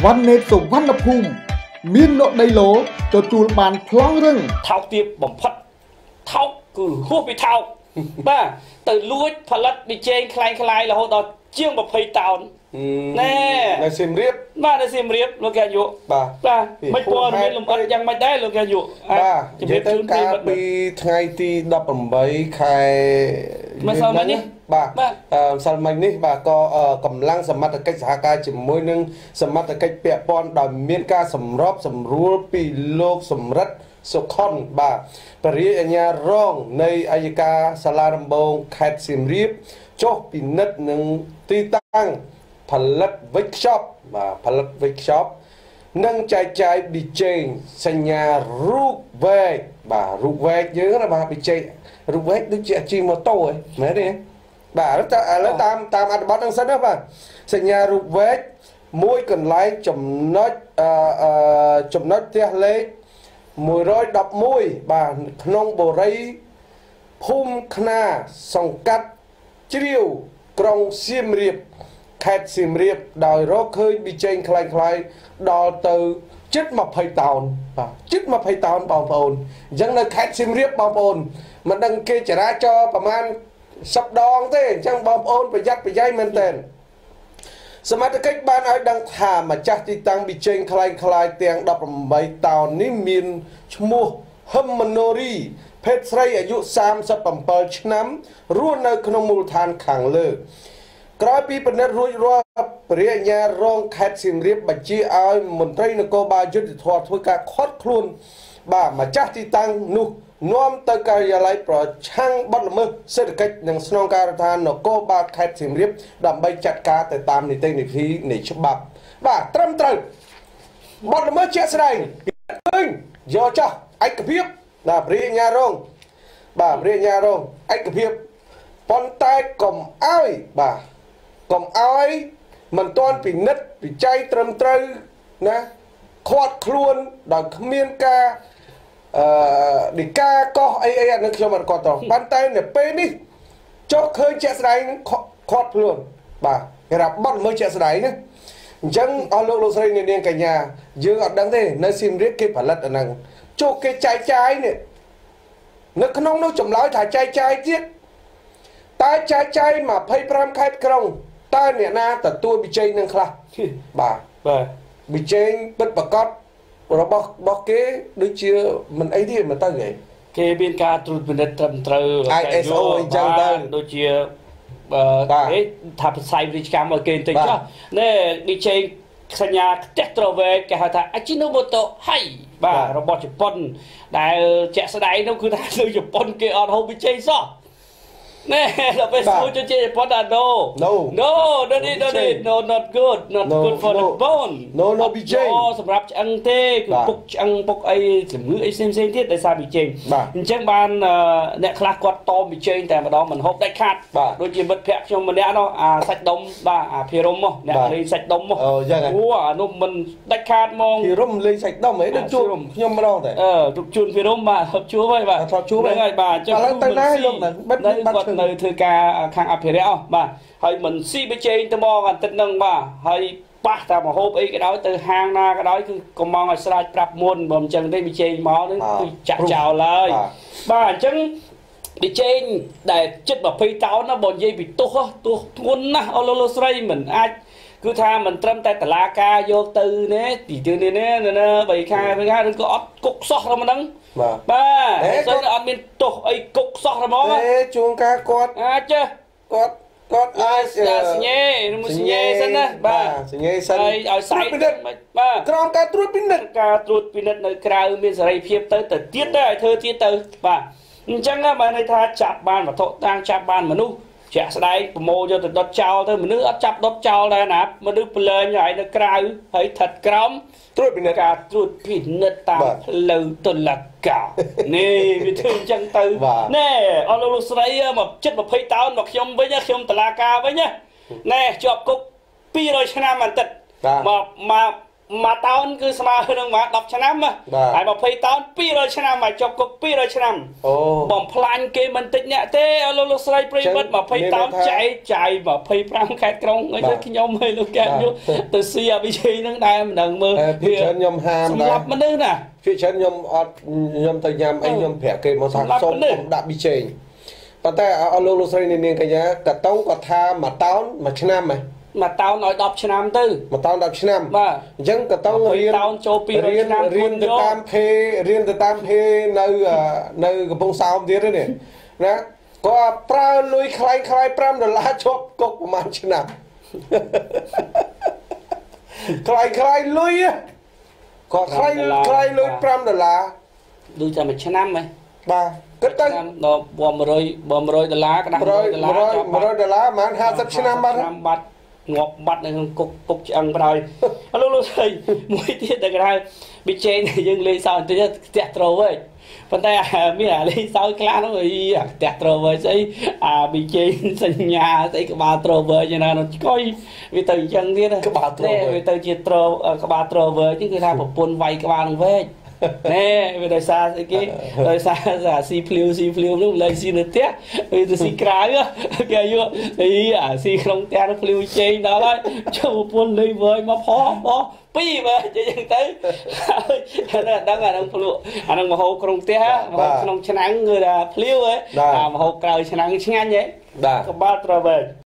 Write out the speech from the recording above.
វណ្ណេតសុវណ្ណភូមិមានលក់ដីឡូទទួលបានប្លង់រឹងថោកទាបបំផុតថោកគឺហួសពីថោកបាទទៅលួចផលិតប៊ីចេងคล้ายៗរហូតដល់ជាង20តោនណែនៅសៀមរាបបាទនៅសៀមរាបលោកកែយុបាទមិនព័ត៌មានលម្អិតយ៉ាងម៉េចដែរលោកកែយុបាទជំរាបជូនកាលពីថ្ងៃទី18ខែម្សិលមិញនេះបាទម្សិលមិញនេះបាទក៏កម្លាំងសមត្ថកិច្ចសហការជាមួយនឹងសមត្ថកិច្ចពាក់ព័ន្ធដោយមានការសម្របសម្រួលពីលោកសម្រិទ្ធសុខុនបាទបរិយាអាជ្ញារងនៃអัยការសាលាដំបងខេត្តសៀមរាបចុះពិនិត្យនឹងទីតាំងផលិតវិចខ្ចប់បាទផលិតវិចខ្ចប់និងចែកចាយប៊ីចេងសញ្ញារូបវែកបាទរូបវែកយើងណាបាទប៊ីចេងរូបវែកដូចជាជិះម៉ូតូហ៎មែនទេបាទឥឡូវតាមអត្ថបទហ្នឹងសិនណាបាទសញ្ញារូបវែកមួយកន្លែងចំណុចផ្ទះលេខ111បាទក្នុងបូរីភូមិខ្នាសង្កាត់ជ្រាវក្រុងសៀមរាបខេត្តសៀមរាបដោយរកឃើញប៊ីចេងคล้ายៗដល់ទៅជិត20តោនបាទជិត20តោនបងប្អូនអញ្ចឹងនៅខេត្តសៀមរាបបងប្អូនមិនដឹងគេចរាចរណ៍ប្រហែល10ដងទេអញ្ចឹងបងប្អូនប្រយ័ត្នប្រយែងមែនទែនសមត្ថកិច្ចបានឲ្យដឹងថាម្ចាស់ទីតាំងប៊ីចេងคล้ายៗទាំង18តោននេះមានឈ្មោះហឹមមណូរីភេទស្រីអាយុ37ឆ្នាំរស់នៅក្នុងមូលដ្ឋានខាងលើក្រោយពីពិនិត្យរួចរាល់ព្រះអាជ្ញារងខេត្តសៀមរាបបញ្ជាឲ្យមន្ត្រីនគរបាលយុត្តិធម៌ធ្វើការឃាត់ខ្លួនបាទម្ចាស់ទីតាំងនោះនាំទៅការិយាល័យប្រឆាំងបទល្មើសសេដ្ឋកិច្ចនិងស្នងការដ្ឋាននគរបាលខេត្តសៀមរាបដើម្បីចាត់ការទៅតាមនីតិវិធីនៃច្បាប់បាទត្រឹមត្រូវបទល្មើសជាក់ស្ដែងឃើញយកចោះឯកភាពណាព្រះអាជ្ញារងបាទព្រះអាជ្ញារងឯកភាពប៉ុន្តែកុំឲ្យបាទកុំឲ្យមិនទាន់ពិនិត្យវិច័យត្រឹមត្រូវណាខាត់ខ្លួនដោយគ្មានការឌីកាកោះអីអានឹងខ្ញុំអត់គាត់ទៅប៉ុន្តែនៅពេលនេះចុះឃើញជាក់ស្ដែងខាត់ខ្លួនបាទគេថាបត់មើលជាក់ស្ដែងណាអញ្ចឹងអស់លោកស្រីនាងកញ្ញាយើងអត់ដឹងទេនៅសៀមរាបគេផលិតអាហ្នឹងចុះគេចែកចាយនេះនៅក្នុងនោះចម្លើយថាចែកចាយទៀតតែចែកចាយ25ខេត្តក្រុងតើអ្នកណាទទួលប៊ីចេងនឹងខ្លះបាទប៊ីចេងពិតប្រកបរបស់គេដូចជាមិនអីទេមិនទៅគេមានការត្រួតពិនិត្យត្រឹមត្រូវ ISO អញ្ចឹងទៅដូចជាគេថាផ្សាយវិជ្ជាកម្មឲ្យគេបន្តិចចុះណែប៊ីចេងសញ្ញាផ្ទះត្រវែកគេហៅថា Ajinomoto ហើយបាទរបស់ជប៉ុនដែលជាក់ស្ដែងនោះគឺថានៅជប៉ុនគេអត់ហូបប៊ីចេងសោះណែដល់ពេលសួរជជែកប៉ុណ្ណា no not good for the bone no BJ សម្រាប់ឆ្អឹងទេគឺពុកឆ្អឹងពុកអីជំងឺអីផ្សេងទៀតដោយសារ BJ អញ្ចឹងបានអ្នកខ្លះគាត់តប BJ តែម្ដងមិនហូបដាច់ខាតដូចជាមិត្តភក្តិខ្ញុំម្នាក់នោះអាសាច់ដុំបាទអាភិរមមកអ្នកលេងសាច់ដុំមកអូយ៉ាងហ្នឹងអានោះមិនដាច់ខាតហ្មងភិរមលេងសាច់ដុំហីដូចជួបខ្ញុំម្ដងតែជួបជូនភិរមបាទជួបហើយបាទជួបហើយបាទអញ្ចឹងឥឡូវទៅណាលោកហ្នឹងបាត់នៅធ្វើការខាងអភិរក្សបាទហើយមិនស៊ីប៊ីចេងទៅមកអាទិត្យហ្នឹងបាទហើយប៉ះតែមកហូបអីក៏ដោយទៅហាងណាក៏ដោយគឺកុំមកឲ្យស្រាច់ប្រាប់មុនបើមិនចឹងទេប៊ីចេងមកហ្នឹងគឺចាក់ចោលហើយបាទអញ្ចឹងប៊ីចេងដែលជិត20តោនណាបើនិយាយពីទោសធ្ងន់ណាស់អស់លោកស្រីមិនអាចគឺថាមិនត្រឹមតែតឡាការយកទៅនេះទីទៅនេះណា3ខែឬក៏អត់គុកសោះតែមិនដឹងបាទតែអត់មានទោសអីគុកសោះហ្មងទេជួនកាលគាត់អាចចេះគាត់អាចសញ្ញេមួយសញ្ញេសិនណាបាទសញ្ញេសិនឲ្យសាយបាទក្រោមការត្រួតពិនិត្យនៅក្រៅមានសេរីភាពទៅទៀតទៅឲ្យធ្វើទៀតទៅបាទអញ្ចឹងបានន័យថាចាប់បានវត្ថុតាំងចាប់បានមនុស្សជាក់ស្ដែងប្រមូលយកទៅដុតចោលទៅមនុស្សអត់ចាប់ដុតចោលដែរណាមនុស្សប្រឡែងឲ្យនៅក្រៅហើយស្ថិតក្រោមត្រួតពិនិត្យការត្រួតពិនិត្យតាមផ្លូវតុលាការនេះវាធ្វើអញ្ចឹងទៅណែអស់លោកស្រីមកជិត20តោនមកខ្ញុំវិញខ្ញុំតុលាការវិញណែជាប់គុក200ឆ្នាំបន្តិចមក mà tao cứ sao hơn mà đọc cho năm mà ai mà phê tao pi rồi cho năm mà cho cục pi rồi cho năm bom plan kia mình tính nhẹ thế lô xoay pi mất mà phê tao chạy mà phê pram khai trong ấy rất nhom hay luôn kẹt vô từ xưa bây giờ nó đây mình đừng mơ phía chân nhom ham lập mình nữa nè phía chân nhom tay nhom anh nhom phẹt kê màu sắc sống đã bị chêแต่lô xoay nên cái nhá cả tông cả tha mà tao mà cho năm mày mà tao nói đọc cho năm tư mà tao đọc cho năm dân cả tao riêng từ tam phê nơi cái bông sao không biết đấy nè nè có pra lùi khai pram rồi lá chốt cục của man cho năm khai lùi á có khai lùi pram rồi lá đưa cho mình cho năm mày ba cái tay nó bom rồi $100 cái $100 mà anh 50 cho năm bắt ngọc bắt này cục ăn rồi lúc rồi mũi tiết được cái bị chê này dừng lên sau thì tẹt rồi vậy phần tay biết là lên sau cái nó rồi tẹt rồi vậy sẽ bị chê sân nhà sẽ cái bà trâu vậy cho nên nó coi vì từ chân thế này vì từ chia trâu cái bà trâu vậy chứ người ta một buôn vay cái bà nó về nè về đời xa cái đời xa là si phiêu nó lấy si nữa té vì từ si cái á cái vô thì si không té nó phiêu trên đó đấy cho một buôn lấy với mà phó pi mà cho dân tới đang là đang phiêu đang mà hồ không té mà không chân nắng người là phiêu ấy mà hồ cày chân nắng nhanh vậy các ba trò về